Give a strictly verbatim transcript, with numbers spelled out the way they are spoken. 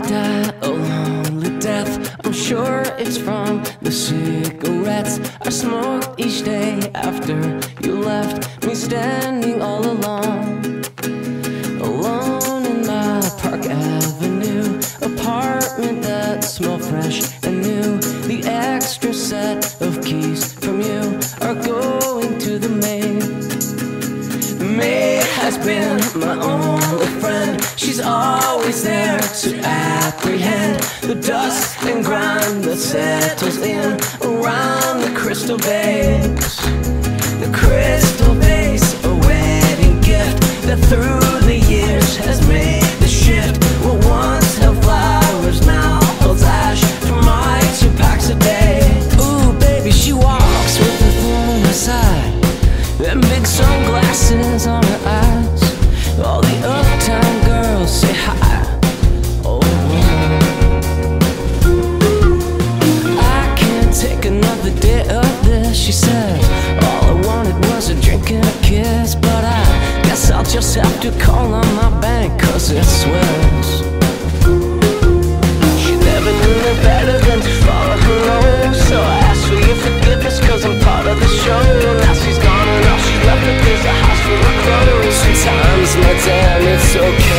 die a lonely death. I'm sure it's from the cigarettes I smoked each day after you left me standing all alone, alone in my Park Avenue apartment that smelled fresh and new. The extra set of keys from you are going to the maid. May has been my only friend. She's always there to apprehend the dust and grime that settles in around the crystal vase. The crystal vase, a wedding gift that through the years has made the shift. What once held flowers now holds ash for my two packs a day. Ooh, baby, she walks with a thorn in her side and big sunglasses on her eyes. All the uptown girls say hi. Oh, I can't take another day of this, she says. All I wanted was a drink and a kiss, but I guess I'll just have to call on my bank, cause it swears she never knew me better than to follow her nose. So I asked for your forgiveness, cause I'm part of the show. Now she's gone and all she left me is a house full of clothes. Sometimes, my damn, it's okay.